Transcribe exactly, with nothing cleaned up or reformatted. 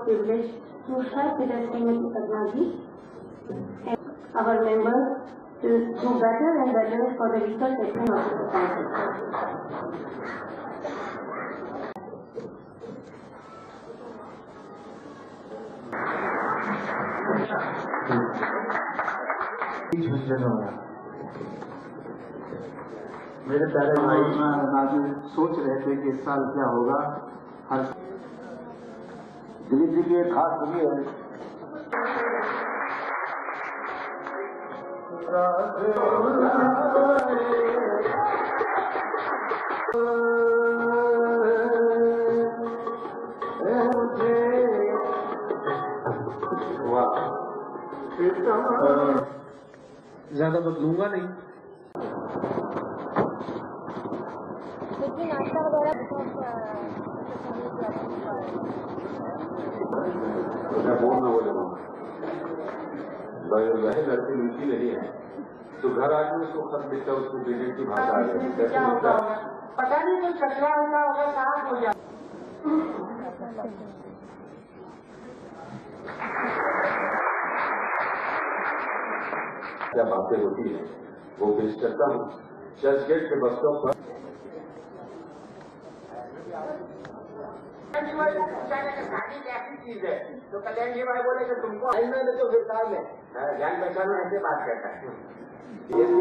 privilege to help with estimating technology and our members to do better and better for the research segment of the society. मेरे प्यारे भाई Nazi सोच रहे थे कि इस साल क्या होगा। हर दिलीप जी की एक खास कमी है, ज्यादा बदलूंगा नहीं। लेकिन नाश्ता वगैरह मैं बोल ना बोले वह लड़की मिलती नहीं है तो घर आके उसको खत लिखता है, उसको देने की भाषा आ जाती है। पता नहीं कोई कचरा होगा होगा साफ हो जाए। क्या बातें होती है वो पेश करता हूँ। चर्च गेट के बस स्टॉप पर शादी कैसी चीज है तो कल्याण जी भाई बोले कि तुमको आई मैंने तो फिर काम है जान पहचान ऐसे बात करता है। ये